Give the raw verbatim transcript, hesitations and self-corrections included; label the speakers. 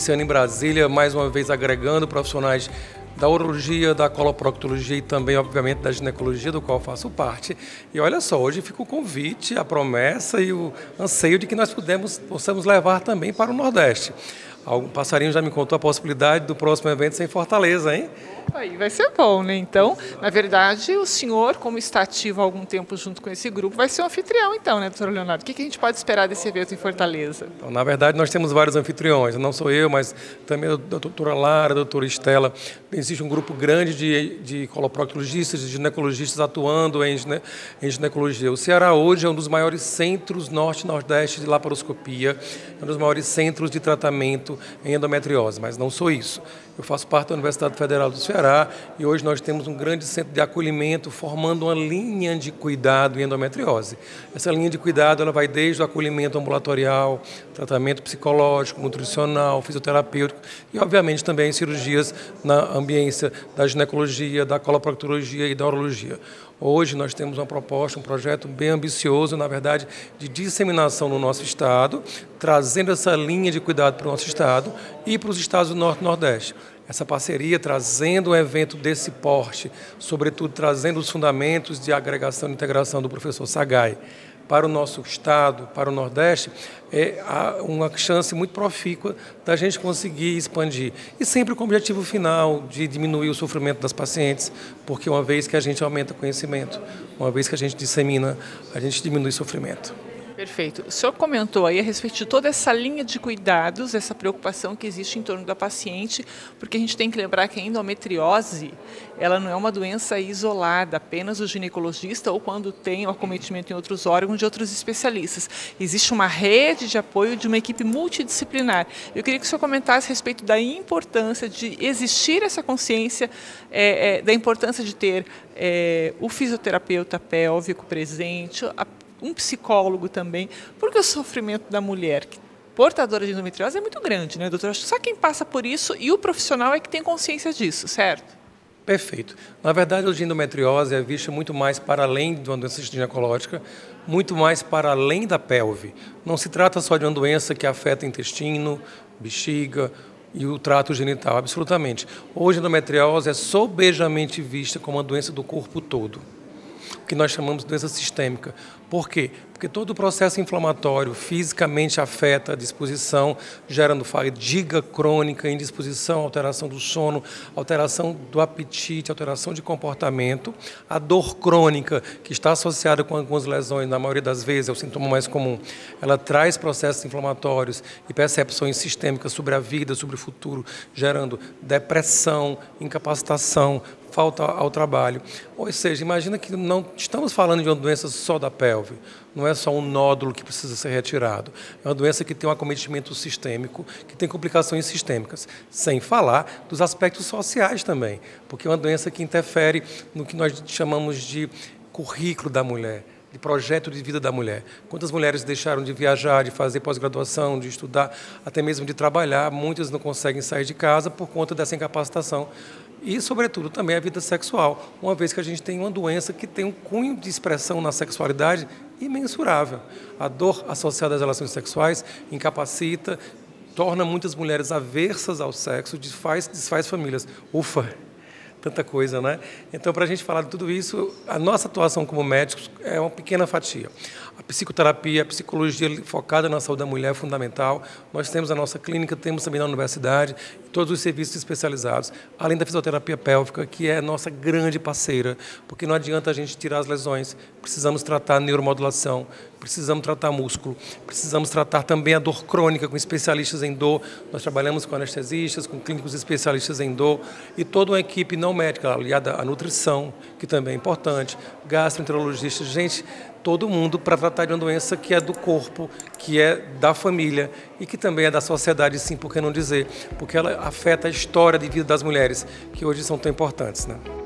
Speaker 1: esse ano em Brasília, mais uma vez agregando profissionais da urologia, da coloproctologia e também, obviamente, da ginecologia, do qual faço parte. E olha só, hoje fica o convite, a promessa e o anseio de que nós pudemos, possamos levar também para o Nordeste. Algum passarinho já me contou a possibilidade do próximo evento ser em Fortaleza, hein?
Speaker 2: Aí vai ser bom, né? Então, na verdade, o senhor, como está ativo há algum tempo junto com esse grupo, vai ser um anfitrião, então, né, doutor Leonardo? O que a gente pode esperar desse evento em Fortaleza?
Speaker 1: Então, na verdade, nós temos vários anfitriões. Não sou eu, mas também a doutora Lara, a doutora Estela. Existe um grupo grande de, de coloproctologistas, de ginecologistas atuando em, gine, em ginecologia. O Ceará hoje é um dos maiores centros norte e nordeste de laparoscopia, é um dos maiores centros de tratamento em endometriose, mas não sou isso. Eu faço parte da Universidade Federal do Ceará e hoje nós temos um grande centro de acolhimento formando uma linha de cuidado em endometriose. Essa linha de cuidado ela vai desde o acolhimento ambulatorial, tratamento psicológico, nutricional, fisioterapêutico e, obviamente, também cirurgias na ambiência da ginecologia, da coloproctologia e da urologia. Hoje nós temos uma proposta, um projeto bem ambicioso, na verdade, de disseminação no nosso estado, trazendo essa linha de cuidado para o nosso estado e para os estados do Norte e Nordeste. Essa parceria trazendo um evento desse porte, sobretudo trazendo os fundamentos de agregação e integração do professor Sagai para o nosso estado, para o Nordeste, é uma chance muito profícua da gente conseguir expandir. E sempre com o objetivo final de diminuir o sofrimento das pacientes, porque uma vez que a gente aumenta o conhecimento, uma vez que a gente dissemina, a gente diminui o sofrimento.
Speaker 2: Perfeito. O senhor comentou aí a respeito de toda essa linha de cuidados, essa preocupação que existe em torno da paciente, porque a gente tem que lembrar que a endometriose, ela não é uma doença isolada, apenas o ginecologista ou quando tem o acometimento em outros órgãos de outros especialistas. Existe uma rede de apoio de uma equipe multidisciplinar. Eu queria que o senhor comentasse a respeito da importância de existir essa consciência, é, é, da importância de ter é, o fisioterapeuta pélvico presente, a um psicólogo também, porque o sofrimento da mulher portadora de endometriose é muito grande, né, doutor? Acho que só quem passa por isso e o profissional é que tem consciência disso, certo?
Speaker 1: Perfeito. Na verdade, a endometriose é vista muito mais para além de uma doença ginecológica, muito mais para além da pelve. Não se trata só de uma doença que afeta intestino, bexiga e o trato genital, absolutamente. Hoje, a endometriose é sobejamente vista como uma doença do corpo todo, que nós chamamos de doença sistêmica. Por quê? Porque todo o processo inflamatório fisicamente afeta a disposição, gerando fadiga crônica, indisposição, alteração do sono, alteração do apetite, alteração de comportamento. A dor crônica, que está associada com algumas lesões, na maioria das vezes é o sintoma mais comum, ela traz processos inflamatórios e percepções sistêmicas sobre a vida, sobre o futuro, gerando depressão, incapacitação, falta ao trabalho. Ou seja, imagina que não estamos falando de uma doença só da pelve, não é só um nódulo que precisa ser retirado, é uma doença que tem um acometimento sistêmico, que tem complicações sistêmicas, sem falar dos aspectos sociais também, porque é uma doença que interfere no que nós chamamos de currículo da mulher, de projeto de vida da mulher. Quantas mulheres deixaram de viajar, de fazer pós-graduação, de estudar, até mesmo de trabalhar, muitas não conseguem sair de casa por conta dessa incapacitação. E, sobretudo, também a vida sexual, uma vez que a gente tem uma doença que tem um cunho de expressão na sexualidade imensurável. A dor associada às relações sexuais incapacita, torna muitas mulheres aversas ao sexo, desfaz, desfaz famílias. Ufa! Tanta coisa, né? Então, para a gente falar de tudo isso, a nossa atuação como médicos é uma pequena fatia. A psicoterapia, a psicologia focada na saúde da mulher é fundamental. Nós temos a nossa clínica, temos também na universidade, todos os serviços especializados, além da fisioterapia pélvica, que é a nossa grande parceira, porque não adianta a gente tirar as lesões, precisamos tratar a neuromodulação, precisamos tratar músculo, precisamos tratar também a dor crônica com especialistas em dor. Nós trabalhamos com anestesistas, com clínicos especialistas em dor e toda uma equipe não médica aliada à nutrição, que também é importante, gastroenterologistas, gente, todo mundo para tratar de uma doença que é do corpo, que é da família e que também é da sociedade, sim, por que não dizer, porque ela afeta a história de vida das mulheres, que hoje são tão importantes, né?